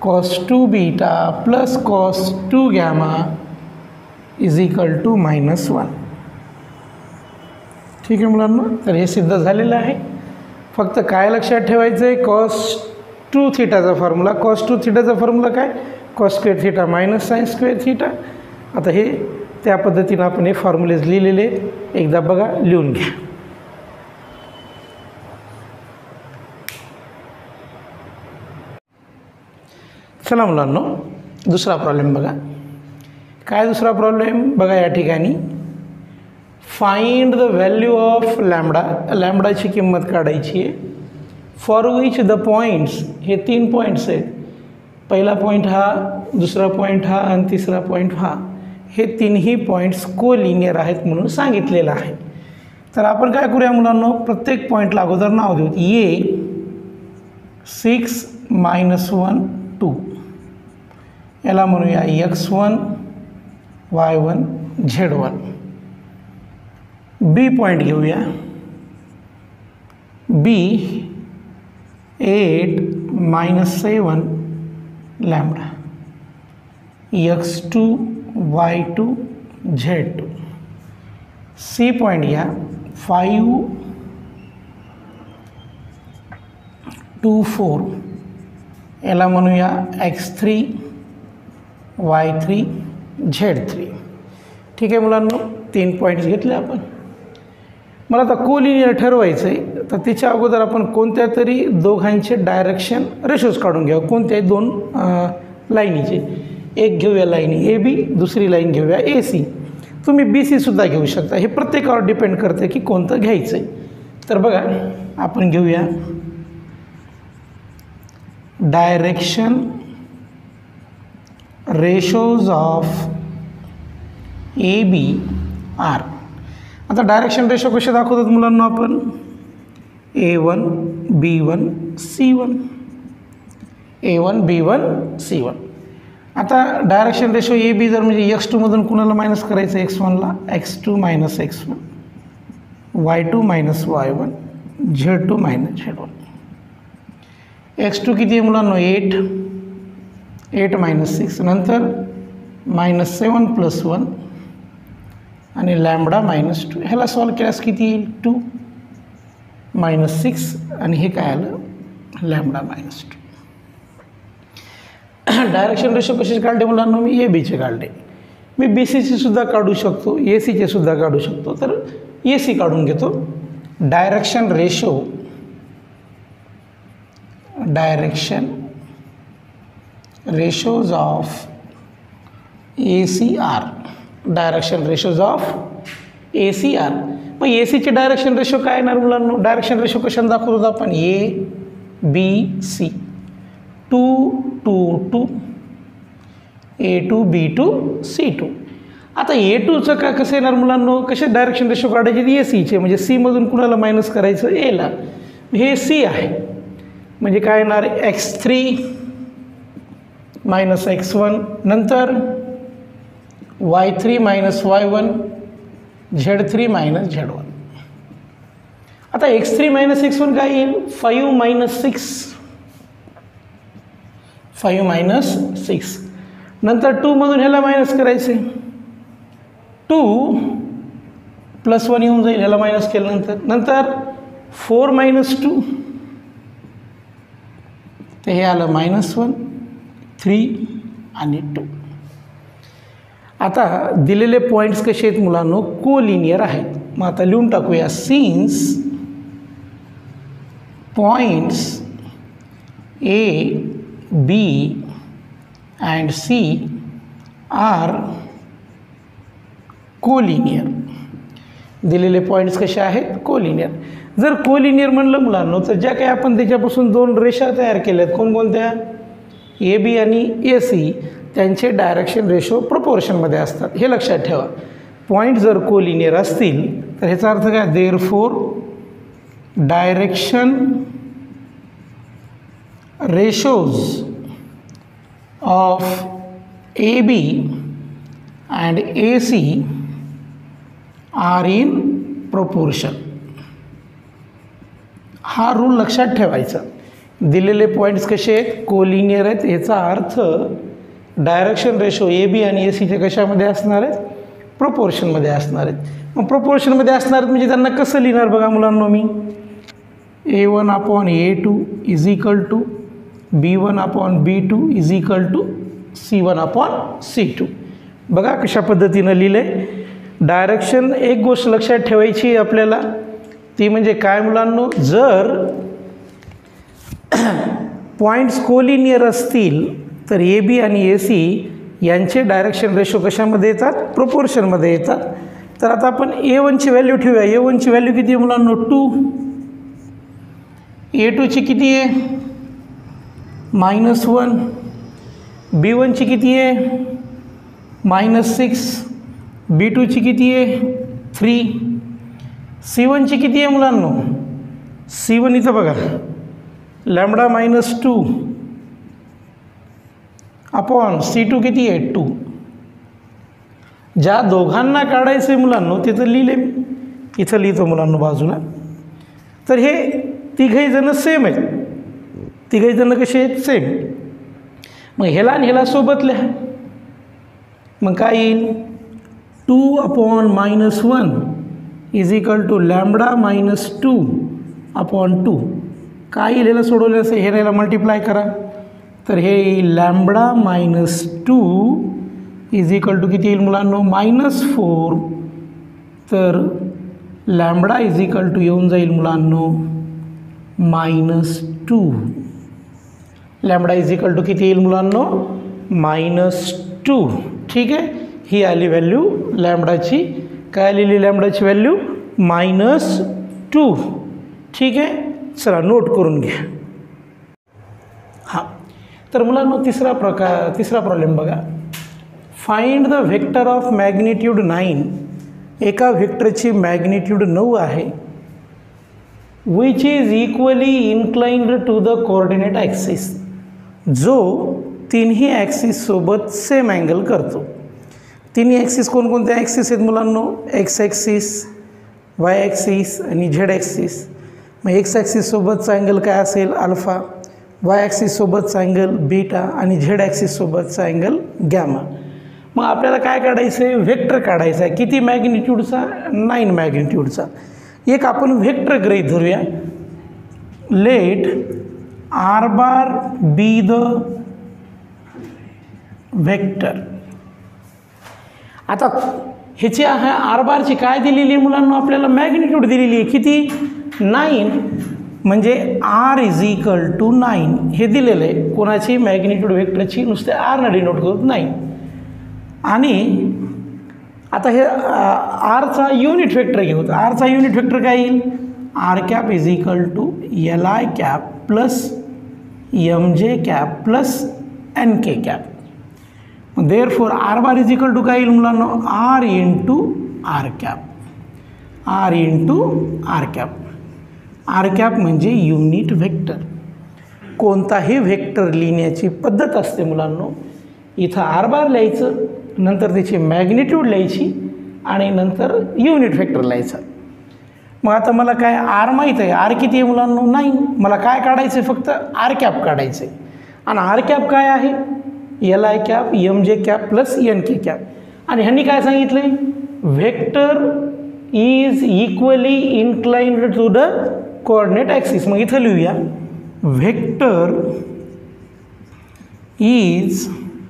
cos 2 beta plus cos 2 gamma is equal to -1. ठीक आहे मुलांना, तर हे सिद्ध झालेलं आहे. फक्त काय लक्षात ठेवायचं आहे, cos 2 थीटाचा फॉर्म्युला. cos 2 थीटाचा फॉर्म्युला काय, cos square theta minus sine square theta. आता हे त्या पद्धतीनं आपण हे फॉर्म्युलेज लिहिलेले एकदा बघा, लिहून घ्या. चला मुलांनो, दुसरा प्रॉब्लेम बघा. काय दुसरा प्रॉब्लेम बघा या ठिकाणी, find the value of lambda. लॅम्बडाची किंमत काढायची आहे. फॉर विच द पॉईंट्स, हे 3 पॉईंट्स आहेत. पहिला पॉईंट हा, दुसरा पॉईंट हा आणि तिसरा पॉईंट हा. हे तिन्ही पॉईंट्स कोलिनियर आहेत म्हणून सांगितलेलं आहे. तर आपण काय करूया मुलांनो, प्रत्येक पॉईंटला अगोदर नाव देऊ. ए 6 -1 2, याला म्हणूया x1 y1 z1. बी पॉईंट घेऊया. बी 8 -7 lambda x2 y2 z2. C point घ्या. 5 2 4, याला म्हणूया x3 y3 z3. ठीक आहे मुलांनो, 3 पॉईंट्स घेतले आपण. मला आता कोलिनियर ठरवायचं आहे, तर त्याच्या अगोदर आपण कोणत्या तरी दोघांचे डायरेक्शन रेशोज काढून घ्या. कोणत्याही 2 लाईनीचे. एक घेऊया लाईन ए बी, दुसरी लाईन घेऊया ए सी. तुम्ही बी सी सुद्धा घेऊ शकता. हे प्रत्येकावर डिपेंड करते की कोणतं घ्यायचं आहे. तर बघा, आपण घेऊया direction ratios of A B R. आता डायरेक्शन रेशो कसे दाखवतात मुलांना आपण, A1 B1 C1, A1 B1 C1. आता डायरेक्शन रेशो ए बी जर म्हणजे x2मधून कुणाला मायनस करायचं, x1ला, x2 - x1, y2 - y1, z2 - z1. x2 किती आहे मुलांना, 8 -6, नंतर -7 + 1 आणि लॅम्बडा -2. ह्याला सॉल्व केल्यास किती येईल, 2 -6 आणि हे काय आलं, लॅम्बडा -2. डायरेक्शन रेशो कसे काढले मुलांना, मी ए बीचे काढले. मी बी सीचे सुद्धा काढू शकतो, ए सीचे सुद्धा काढू शकतो. तर ए सी काढून घेतो. Direction ratios of A C are. Direction ratios of A C are. मग ए सीचे डायरेक्शन रेशो काय येणार मुलांना, डायरेक्शन रेशो कशाने दाखवतो आपण, A B C, 2 2 2, A2 B2 C2. आता A2चं काय कसं येणार मुलांना, कसे डायरेक्शन रेशो काढायचे, ए सीचे, म्हणजे सीमधून कुणाला मायनस करायचं, एला. हे सी आहे, म्हणजे काय येणार, x3 - x1, नंतर y3 - y1, z3 - z1. आता x3 - x1 काय येईल, 5 - 6, नंतर 2 मधून ह्याला मायनस करायचे, 2 + 1 येऊन जाईल, ह्याला मायनस केल्यानंतर, नंतर 4 - 2, तर हे आलं -1, 3 आणि 2. आता दिलेले पॉईंट्स कसे आहेत मुलांनो, कोलिनियर आहेत. मग आता लिहून टाकूया, since points A B and C are collinear. दिलेले पॉईंट्स कसे आहेत, कोलिनियर. जर कोलिनियर म्हणलं मुलांनो, तर ज्या काही आपण त्याच्यापासून 2 रेषा तयार केल्यात, कोणकोणत्या, ए बी आणि ए सी, त्यांचे डायरेक्शन रेशो प्रपोर्शनमध्ये असतात. हे लक्षात ठेवा. पॉईंट जर कोलिनियर असतील तर ह्याचा अर्थ काय, therefore direction ratios of A B and A C are in proportion. हा रूल लक्षात ठेवायचा. दिलेले पॉईंट्स कसे आहेत, कोलिनियर आहेत. याचा अर्थ डायरेक्शन रेशो ए बी आणि ए सीचे कशामध्ये असणार आहेत, प्रपोर्शनमध्ये असणार आहेत. मग प्रपोर्शनमध्ये असणार म्हणजे त्यांना कसं लिहिणार बघा मुलांनो, मी A1/A2 is equal to B1/B2 is equal to C1/C2. बघा कशा पद्धतीनं लिहिलं आहे. डायरेक्शन एक गोष्ट लक्षात ठेवायची आहे आपल्याला, ती म्हणजे काय मुलांनो, जर पॉईंट्स कोलिनियर असतील तर ए बी आणि ए सी यांचे डायरेक्शन रेशो कशामध्ये येतात, प्रोपोर्शनमध्ये येतात. तर आता आपण A1ची व्हॅल्यू ठेवूया. A1ची व्हॅल्यू किती आहे मुलांनो, 2. A2ची किती आहे, -1. B1ची किती आहे, -6. B2ची किती आहे, 3. C1ची किती आहे मुलांनो, C1 इथं बघा λ-2 अपॉन C2 किती आहे, 2. ज्या दोघांना काढायचं आहे मुलांनो तिथं लिहिले, इथं लिहितो मुलांनो बाजूला. तर हे तिघही जण सेम आहेत, तिघही जण कसे आहेत, सेम. मग ह्याला आणि ह्याला सोबत लिहा. मग काय येईल, 2/-1 इज इक्वल टू λ-2/2. काय येईल ह्याला सोडवलं असं, हे ह्याला मल्टिप्लाय करा. तर हे येईल λ-2 इज इक्वल टू किती येईल मुलांनो, -4. तर लॅम्बडा इज इक्वल टू येऊन जाईल मुलांनो -2. लॅम्बडा इज इक्वल टू किती येईल मुलांनो, -2. ठीक आहे, ही आली व्हॅल्यू लॅम्बडाची. काय आलेली लॅम्बडाची व्हॅल्यू, -2. ठीक आहे, चला नोट करून घ्या. हां, तर मुलांनो तिसरा प्रॉब्लेम बघा. Find the vector of magnitude 9. एका व्हेक्टरची मॅग्निट्यूड 9 आहे, which is equally inclined to the coordinate axis, जो तिन्ही ॲक्सिससोबत सेम अँगल करतो. तिन्ही ॲक्सिस कोणकोणते ॲक्सिस आहेत मुलांनो, एक्स ॲक्सिस, वाय ॲक्सिस आणि झेड ॲक्सिस. मग एक्स ॲक्सिससोबतचा अँगल काय असेल, अल्फा. वाय ॲक्सिससोबतचा अँगल बीटा आणि झेड ॲक्सिससोबतचा अँगल गॅमा. मग आपल्याला काय काढायचं आहे, व्हेक्टर काढायचा आहे. किती मॅग्निट्यूडचा, 9 मॅग्निट्यूडचा. एक आपण व्हेक्टर गृहीत धरूया. Let R bar be the vector. आता ह्याची आर बारची काय दिलेली आहे मुलांना, आपल्याला मॅग्निट्यूड दिलेली आहे किती, 9. म्हणजे आर इज इक्वल टू 9 हे दिलेलं आहे. कोणाची मॅग्निट्यूड व्हेक्टरची, नुसते आरनं डिनोट करत नाही. आणि आता हे आरचा युनिट व्हेक्टर घेऊ. आरचा युनिट व्हेक्टर काय येईल, R cap is equal to LI cap plus MJ cap plus NK cap. Therefore R bar is equal to काय येईल मुलांना, R into R cap. R into R cap. R cap म्हणजे unit vector. कोणताही vector लिहिण्याची पद्धत असते मुलांनो. इथं आर बार लिहायचं, नंतर त्याची मॅग्निट्यूड लिहायची आणि नंतर युनिट व्हेक्टर लिहायचं. मग आता मला काय आर माहीत आहे, आर किती आहे मुलांनो, 9. मला काय काढायचं आहे, फक्त आर कॅप काढायचं आहे. आणि आर कॅप काय आहे, LI cap MJ cap plus NK cap. आणि ह्यांनी काय सांगितलं आहे, vector is equally inclined to the coordinate axis. मग इथं लिहूया, vector is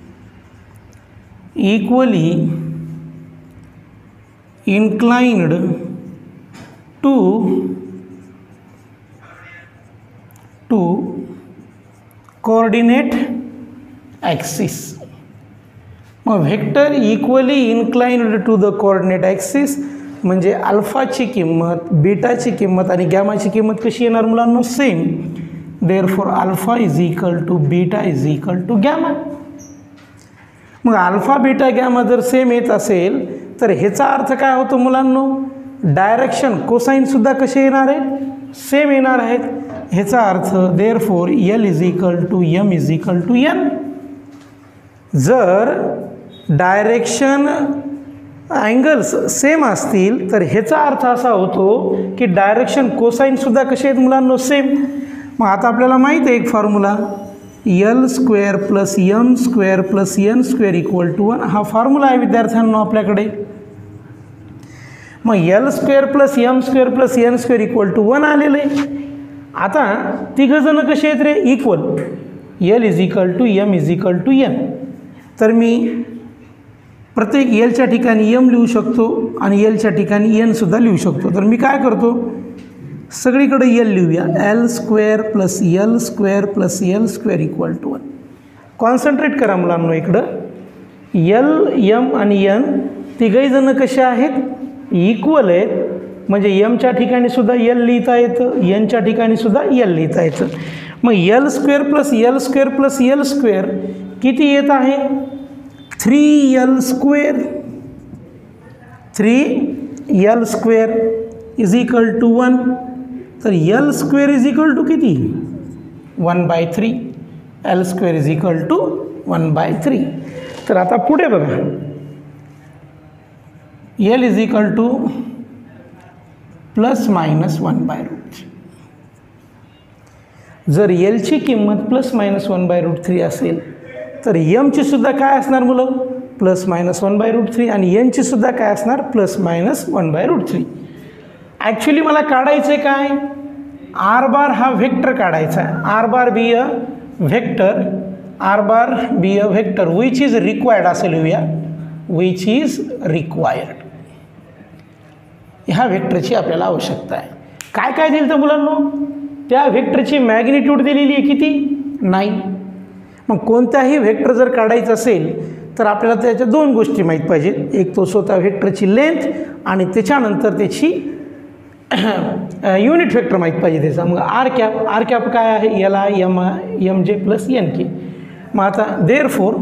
equally inclined to coordinate axis. मग vector equally inclined to the coordinate axis म्हणजे अल्फाची किंमत, बीटाची किंमत आणि गॅमाची किंमत कशी येणार मुलांनो, same. Therefore alpha is equal to beta is equal to gamma. मग अल्फा बीटा गॅमा जर सेम येत असेल तर ह्याचा अर्थ काय होतो मुलांनो, डायरेक्शन कोसाईनसुद्धा कसे येणार आहे, सेम येणार आहेत. ह्याचा अर्थ therefore L is equal to M is equal to N. जर डायरेक्शन अँगल्स सेम असतील तर ह्याचा अर्थ असा होतो की डायरेक्शन कोसाईनसुद्धा कसे आहेत मुलांनो, सेम. मग आता आपल्याला माहीत आहे एक formula L square plus M square plus N square equal to 1 हा फॉर्म्युला आहे विद्यार्थ्यांनो आपल्याकडे. मग L square plus M square plus N square equal to 1 आलेलं आहे. आता तिघंजणं कसे आहेत रे equal, L is equal to M is equal to N. तर मी प्रत्येक एलच्या ठिकाणी एम लिहू शकतो आणि एलच्या ठिकाणी एनसुद्धा लिहू शकतो. तर मी काय करतो सगळीकडे एल लिहूया, L square plus L square plus L square equal to 1. Concentrate करा मुलांनो इकडं, एल एम आणि एन तिघहीजणं कसे आहेत इक्वल आहेत, म्हणजे एमच्या ठिकाणी सुद्धा एल लिहिता येतं, एनच्या ठिकाणी सुद्धा एल लिहिता येतं. मग L square plus L square plus L square किती येत आहे 3l square. 3l square is equal to 1. तर L square is equal to किती 1/3. L square is equal to 1/3. तर आता पुढे बघा, L is equal to plus minus 1/√3. जर एलची किंमत प्लस मायनस 1/√3 असेल तर एमची सुद्धा काय असणार मुलं प्लस मायनस 1/√3 आणि एनची सुद्धा काय असणार प्लस मायनस 1/√3. ॲक्च्युली मला काढायचं आहे काय आर बार हा व्हेक्टर काढायचा आहे. R bar be a vector, R bar be a vector which is required असं लिहूया, विच इज रिक्वायर्ड. ह्या व्हेक्टरची आपल्याला आवश्यकता आहे. काय काय दिलं तर मुलांनो त्या व्हेक्टरची मॅग्निट्यूड दिलेली आहे किती 9. मग कोणताही व्हेक्टर जर काढायचं असेल तर आपल्याला त्याच्या दोन गोष्टी माहीत पाहिजेत, एक तो स्वतः व्हेक्टरची लेंथ आणि त्याच्यानंतर त्याची युनिट व्हेक्टर माहीत पाहिजे त्याचा. मग आर कॅप काय आहे L I M J plus N K. मग आता therefore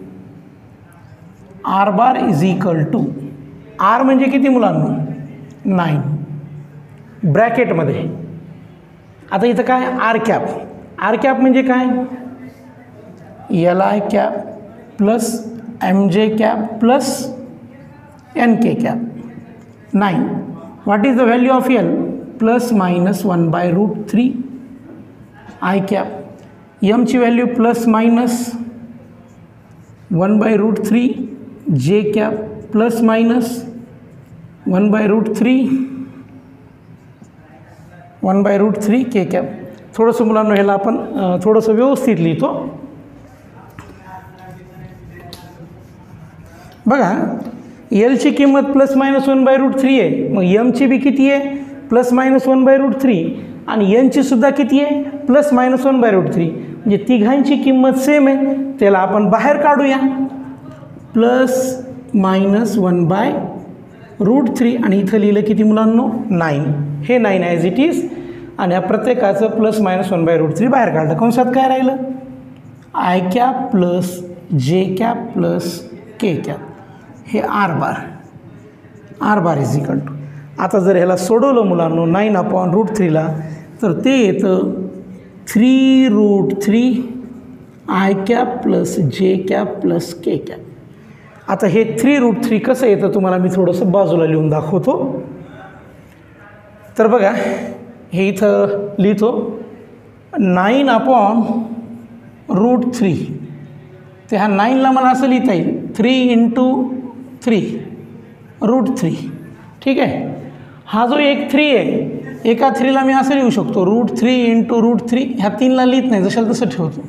R bar is equal to R म्हणजे किती मुलांनो 9 ब्रॅकेटमध्ये. आता इथं काय आर कॅप म्हणजे काय L I cap plus M J cap plus N K cap 9. What is the value of L plus minus 1/√3 I cap. एमची value plus minus 1/√3 J cap plus minus 1/√3 K cap. थोडंसं मुलांना ह्याला आपण थोडंसं व्यवस्थित लिहितो बघा. एलची किंमत प्लस मायनस 1/√3 आहे, मग एमची बी किती आहे प्लस मायनस 1/√3 आणि एनची सुद्धा किती आहे प्लस मायनस 1/√3. म्हणजे तिघांची किंमत सेम आहे, त्याला आपण बाहेर काढूया प्लस मायनस 1/√3 आणि इथं लिहिलं किती मुलांनो 9. हे 9 ॲज इट इज आणि या प्रत्येकाचं प्लस मायनस 1/√3 बाहेर काढलं. कंसात काय राहिलं I cap plus J cap plus K cap. हे R bar is equal to. आता जर ह्याला सोडवलं मुलांनो 9/√3ला तर ते येतं 3√3 I cap plus J cap plus K cap. आता हे 3√3 कसं येतं तुम्हाला मी थोडंसं बाजूला लिहून दाखवतो. तर बघा हे इथं लिहितो 9/√3. ते ह्या 9ला मला असं लिहिता येईल 3 × 3√3. ठीक आहे. हा जो एक 3 आहे एका 3ला मी असं लिहू शकतो √3 × √3. ह्या 3ला लिहित नाही जशाला तसं ठेवतो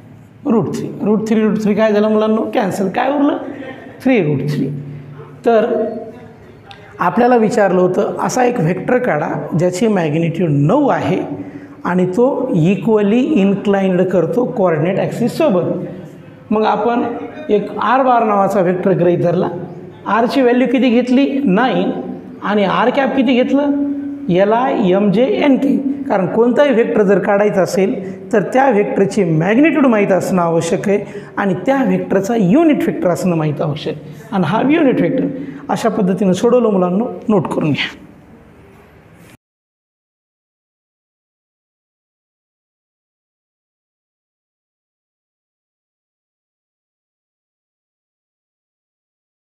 √3 काय झालं मुलांनो कॅन्सल. काय उरलं 3√3. तर आपल्याला विचारलं होतं असा एक व्हेक्टर काढा ज्याची मॅग्निट्यूड 9 आहे आणि तो इक्वली इन्क्लाइन्ड करतो कोऑर्डिनेट ॲक्सिससोबत. मग आपण एक आर बार नावाचा व्हेक्टर गृहीत धरला. आरची व्हॅल्यू किती घेतली 9 आणि आर कॅप किती घेतलं L I M J N K. कारण कोणताही व्हेक्टर जर काढायचा असेल तर त्या व्हेक्टरची मॅग्निट्यूड माहीत असणं आवश्यक आहे आणि त्या व्हेक्टरचा युनिट व्हेक्टर असणं माहीत आवश्यक. आणि हा युनिट व्हेक्टर अशा पद्धतीनं सोडवलं मुलांनो नोट करून घ्या.